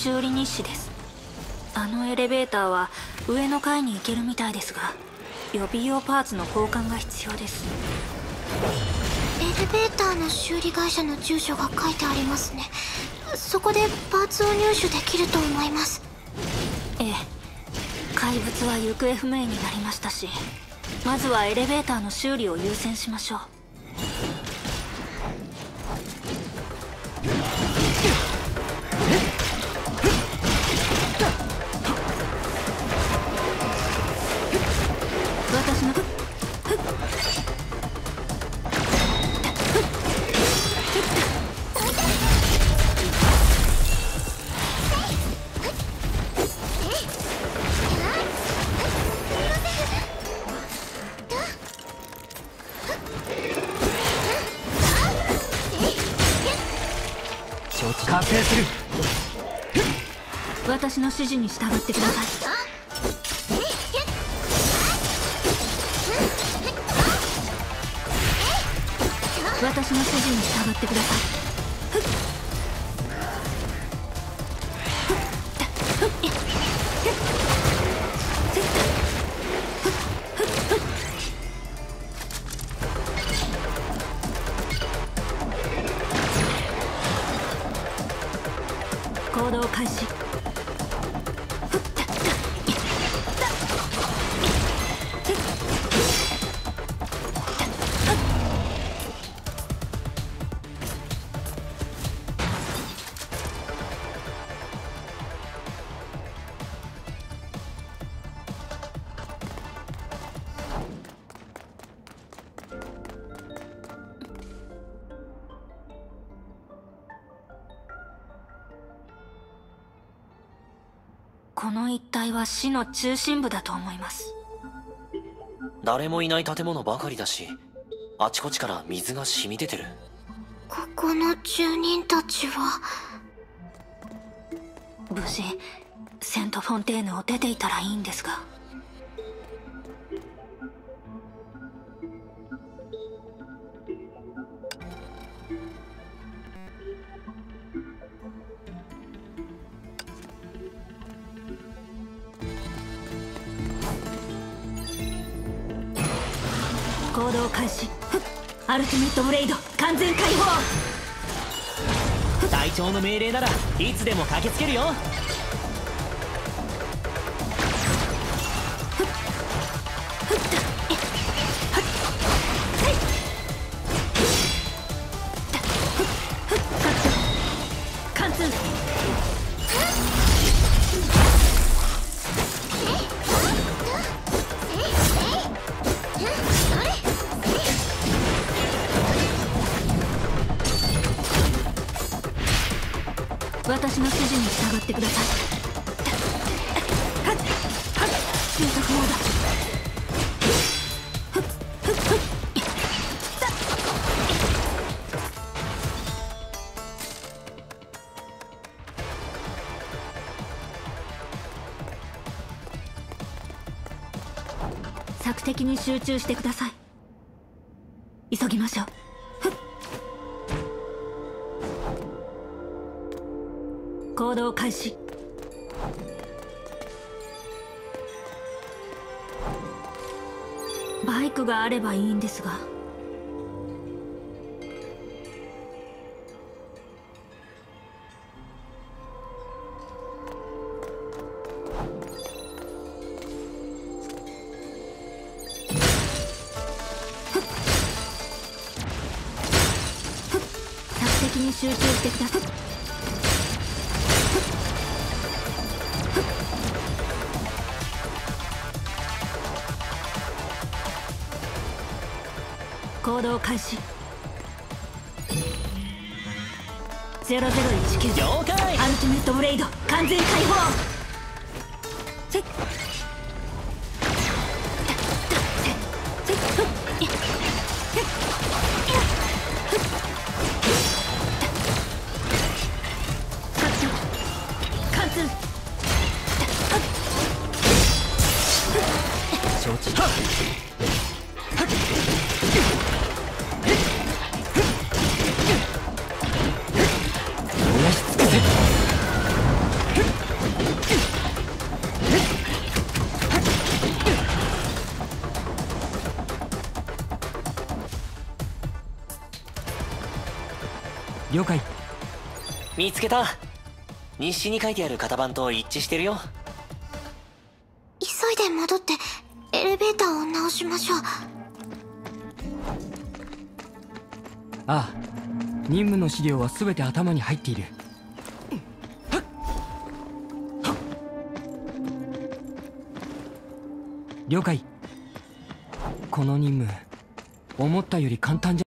修理日誌です。あのエレベーターは上の階に行けるみたいですが、予備用パーツの交換が必要です。 エレベーターの修理会社の住所が書いてありますね。そこでパーツを入手できると思います。 ええ、怪物は行方不明になりましたし、まずはエレベーターの修理を優先しましょう。私の完成する。 私の指示に従ってください。私の指示に従ってください。行動開始。この一帯は市の中心部だと思います。 誰もいない建物ばかりだし、あちこちから水が染み出てる。 ここの住人たちは無事セントフォンテーヌを出ていたらいいんですが。行動開始。アルティメットブレイド完全解放。 隊長の命令ならいつでも駆けつけるよ。 貫通。私の指示に従ってください。収束モード。索敵に集中してください。急ぎましょう。行動開始。バイクがあればいいんですが。索敵に集中してください。行動開始。0019 了解。 アルティメットブレイド完全解放。貫通。 承知。 了解。 見つけた。日誌に書いてある型番と一致してるよ。 急いで戻ってエレベーターを直しましょう。 ああ、任務の資料は全て頭に入っている。了解。この任務思ったより簡単じゃ